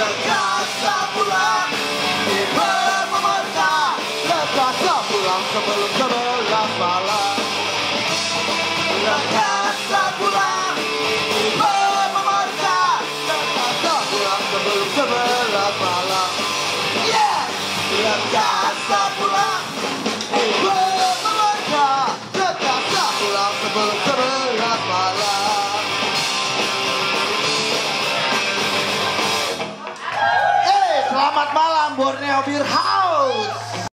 Lekasa pulang, tiba memerintah. Lekasa pulang sebelum 11 malam. Lekasa pulang, tiba memerintah. Lekasa pulang sebelum 11 malam. Yeah! Lekasa pulang, tiba memerintah. Lekasa pulang sebelum 11 malam. Selamat malam Borneo Beer House.